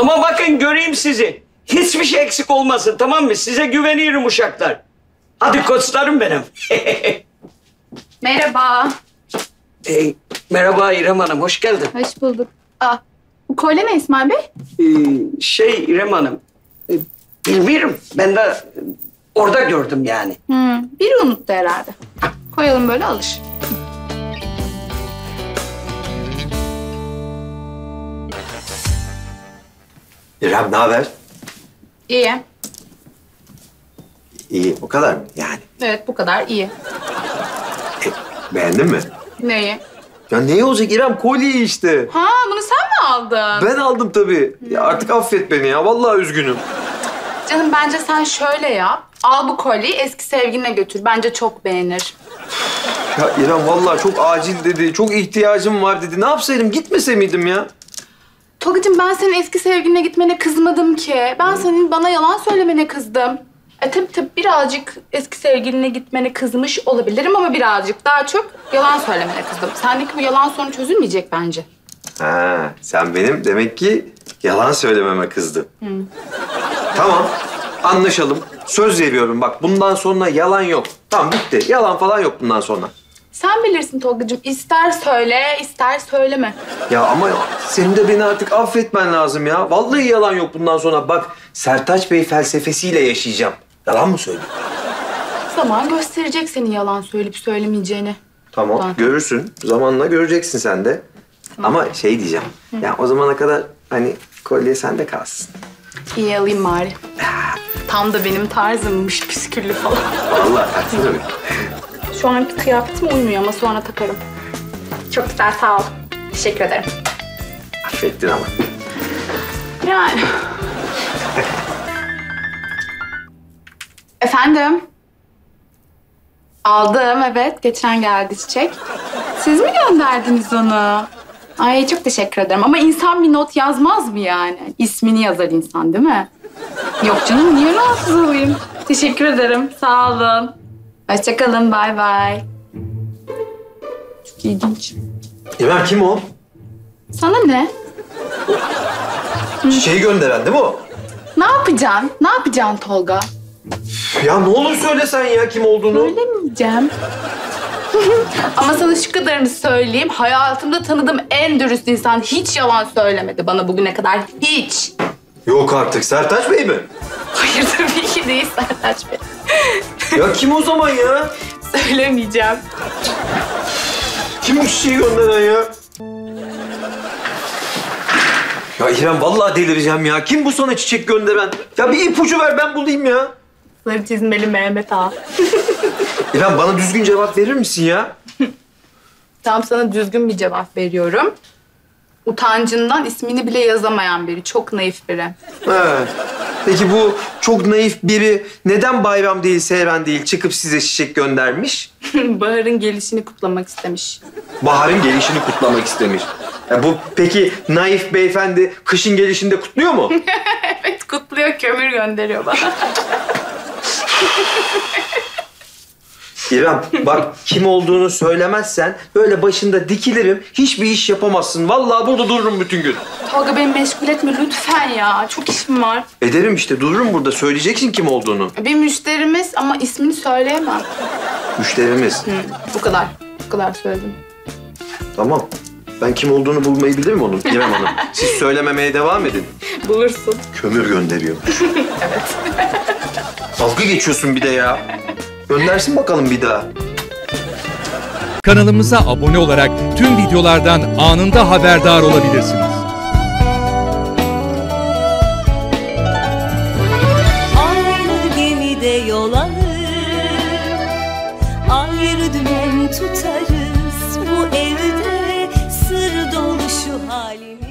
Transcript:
Ama bakın göreyim sizi. Hiçbir şey eksik olmasın, tamam mı? Size güveniyorum uşaklar. Hadi koçlarım benim. Merhaba. Merhaba İrem Hanım, hoş geldin. Hoş bulduk. Bu kolye ne İsmail Bey? İrem Hanım, bilmiyorum. Ben de orada gördüm yani. Biri unuttu herhalde. Koyalım böyle alır. İrem ne haber? İyi. İyi, o kadar mı yani? Evet, bu kadar iyi. Beğendin mi? Neyi? Ya ne olacak İrem? Kolyeyi işte. Ha, bunu sen mi aldın? Ben aldım tabii. Ya artık affet beni ya. Vallahi üzgünüm. Canım bence sen şöyle yap. Al bu kolyeyi eski sevgiline götür. Bence çok beğenir. Ya İrem vallahi çok acil dedi. Çok ihtiyacım var dedi. Ne yapsaydım? Gitmese miydim ya? Tolgacığım ben senin eski sevgiline gitmene kızmadım ki. Ben senin bana yalan söylemene kızdım. Tabii birazcık eski sevgiline gitmene kızmış olabilirim ama birazcık daha çok yalan söylemene kızdım. Sendeki bu yalan sorunu çözülmeyecek bence. Ha, sen benim demek ki yalan söylememe kızdın. Tamam, anlaşalım. Söz veriyorum bak bundan sonra yalan yok. Tamam bitti. Yalan falan yok bundan sonra. Sen bilirsin Tolgacığım. İster söyle, ister söyleme. Ya ama senin de beni artık affetmen lazım ya. Vallahi yalan yok bundan sonra. Bak Sertaç Bey felsefesiyle yaşayacağım. Yalan mı söyleyeyim? Zaman gösterecek senin yalan söyleyip söylemeyeceğini. Tamam, Tamam. görürsün. Zamanla göreceksin sen de. Ama şey diyeceğim. Ya o zamana kadar hani kolye sende kalsın. İyi alayım bari. Tam da benim tarzımmış püsküllü falan. Vallahi taksana öyle. Şu anki kıyafetim uymuyor ama sonra takarım. Çok güzel, sağ ol. Teşekkür ederim. Affettin ama. Yani. Efendim? Aldım, evet. Geçen geldi çiçek. Siz mi gönderdiniz onu? Ay çok teşekkür ederim. Ama insan bir not yazmaz mı yani? İsmini yazar insan değil mi? Yok canım, niye rahatsız olayım? Teşekkür ederim, sağ olun. Hoşça kalın, bay bay. Çok ilginç. İrem kim o? Sana ne? Çiçeği gönderen değil mi o? Ne yapacaksın? Ne yapacaksın Tolga? Ya ne olur söylesen ya kim olduğunu. Söylemeyeceğim. Ama sana şu kadarını söyleyeyim. Hayatımda tanıdığım en dürüst insan hiç yalan söylemedi bana bugüne kadar. Hiç. Yok artık Sertaç Bey mi? Hayır tabii ki değil Sertaç Bey. Ya kim o zaman ya? Söylemeyeceğim. Kim bu çiçeği gönderen ya? Ya İrem vallahi delireceğim ya. Kim bu sana çiçek gönderen? Ya bir ipucu ver ben bulayım ya. Sarı çizmeli Mehmet Ağa. İrem bana düzgün cevap verir misin ya? Tam sana düzgün bir cevap veriyorum. Utancından ismini bile yazamayan biri. Çok naif biri. He. Peki bu çok naif biri neden bayram değil, seyran değil çıkıp size çiçek göndermiş? Bahar'ın gelişini kutlamak istemiş. Bahar'ın gelişini kutlamak istemiş. Ya bu peki naif beyefendi kışın gelişini de kutluyor mu? Evet kutluyor, kömür gönderiyor bana. İrem bak kim olduğunu söylemezsen böyle başında dikilirim. Hiçbir iş yapamazsın. Vallahi burada dururum bütün gün. Tolga beni meşgul etme lütfen ya. Çok işim var. Ederim işte dururum burada. Söyleyeceksin kim olduğunu. Bir müşterimiz ama ismini söyleyemem. Müşterimiz. Bu kadar. Bu kadar söyledim. Tamam. Ben kim olduğunu bulmayı bilirim onun İrem Hanım. Siz söylememeye devam edin. Bulursun. Kömür gönderiyor. Evet. Dalga geçiyorsun bir de ya. Göndersin bakalım bir daha. Kanalımıza abone olarak tüm videolardan anında haberdar olabilirsiniz. Aynı gemide yol alır, ayrı dümen tutarız. Bu evde sır dolu şu halimiz.